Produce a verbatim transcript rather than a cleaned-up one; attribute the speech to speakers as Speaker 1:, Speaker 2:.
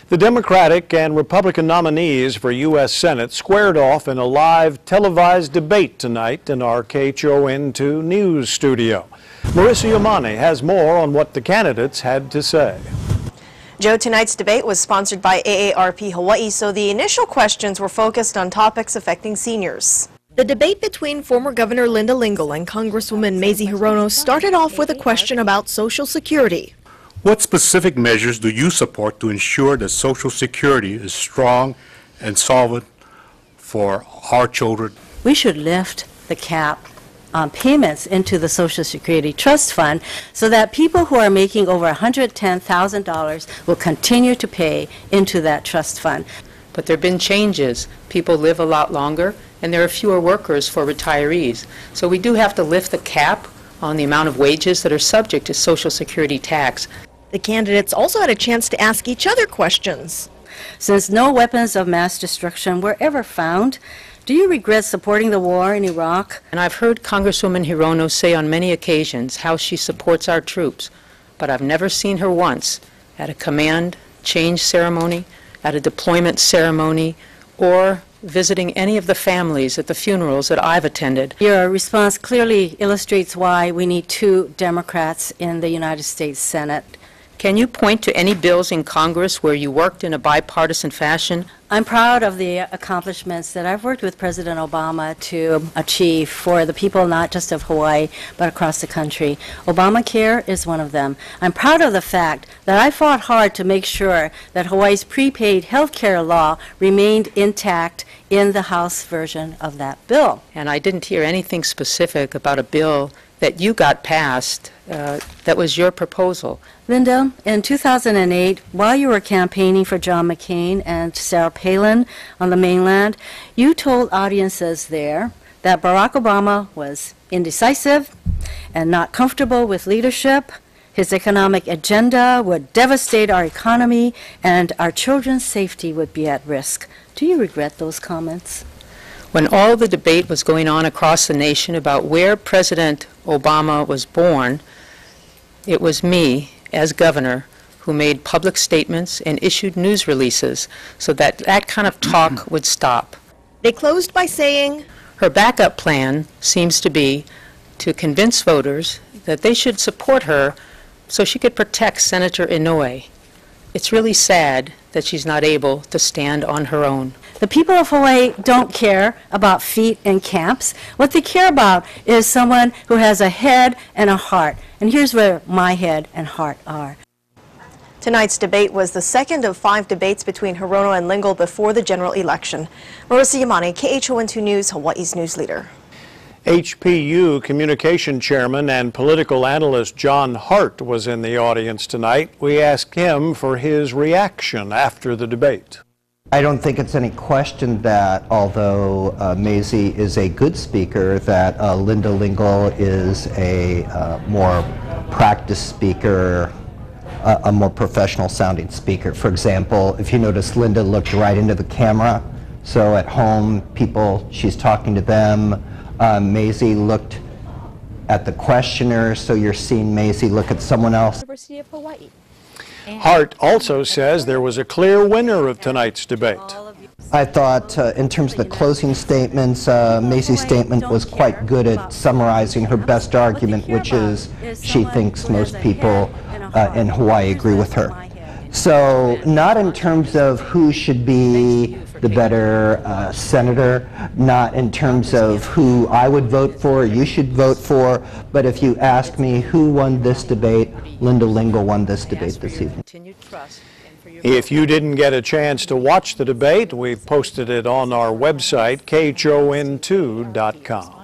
Speaker 1: The Democratic and Republican nominees for U S Senate squared off in a live televised debate tonight in our K H O N two news studio. Marissa Yamani has more on what the candidates had to say.
Speaker 2: Joe, tonight's debate was sponsored by A A R P Hawaii, so the initial questions were focused on topics affecting seniors. The debate between former Governor Linda Lingle and Congresswoman Mazie Hirono started off with a question about Social Security.
Speaker 3: What specific measures do you support to ensure that Social Security is strong and solvent for our children?
Speaker 4: We should lift the cap on payments into the Social Security Trust Fund so that people who are making over one hundred ten thousand dollars will continue to pay into that trust fund.
Speaker 5: But there have been changes. People live a lot longer, and there are fewer workers for retirees. So we do have to lift the cap on the amount of wages that are subject to Social Security tax.
Speaker 2: The candidates also had a chance to ask each other questions.
Speaker 4: Since no weapons of mass destruction were ever found, do you regret supporting the war in Iraq?
Speaker 5: And I've heard Congresswoman Hirono say on many occasions how she supports our troops, but I've never seen her once at a command change ceremony, at a deployment ceremony, or visiting any of the families at the funerals that I've attended.
Speaker 4: Your response clearly illustrates why we need two Democrats in the United States Senate.
Speaker 5: Can you point to any bills in Congress where you worked in a bipartisan fashion?
Speaker 4: I'm proud of the accomplishments that I've worked with President Obama to achieve for the people not just of Hawaii, but across the country. Obamacare is one of them. I'm proud of the fact that I fought hard to make sure that Hawaii's prepaid health care law remained intact in the House version of that bill.
Speaker 5: And I didn't hear anything specific about a bill that you got passed uh, that was your proposal.
Speaker 4: Linda, in two thousand eight, while you were campaigning for John McCain and Sarah Palin on the mainland, you told audiences there that Barack Obama was indecisive and not comfortable with leadership. His economic agenda would devastate our economy and our children's safety would be at risk. Do you regret those comments?
Speaker 5: When all the debate was going on across the nation about where President Obama was born, it was me, as governor, who made public statements and issued news releases so that that kind of talk would stop.
Speaker 2: They closed by saying,
Speaker 5: her backup plan seems to be to convince voters that they should support her so she could protect Senator Inouye. It's really sad that she's not able to stand on her own.
Speaker 4: The people of Hawaii don't care about feet and camps. What they care about is someone who has a head and a heart. And here's where my head and heart are.
Speaker 2: Tonight's debate was the second of five debates between Hirono and Lingle before the general election. Marissa Yamani, K H O N two News, Hawaii's news leader.
Speaker 1: H P U Communication Chairman and political analyst John Hart was in the audience tonight. We asked him for his reaction after the debate.
Speaker 6: I don't think it's any question that although uh, Mazie is a good speaker, that uh, Linda Lingle is a uh, more practiced speaker, uh, a more professional sounding speaker. For example, if you notice, Linda looked right into the camera. So at home, people, she's talking to them. Uh, Mazie looked at the questioner, so you're seeing Mazie look at someone else.
Speaker 2: University of Hawaii.
Speaker 1: Hart also says there was a clear winner of tonight's debate.
Speaker 6: I thought uh, in terms of the closing statements, uh, Mazie's statement was quite good at summarizing her best argument, which is she thinks most people uh, in Hawaii agree with her. So not in terms of who should be the better uh, senator, not in terms of who I would vote for, you should vote for, but if you ask me who won this debate, Linda Lingle won this debate this evening.
Speaker 1: If you didn't get a chance to watch the debate, we've posted it on our website, K H O N two dot com.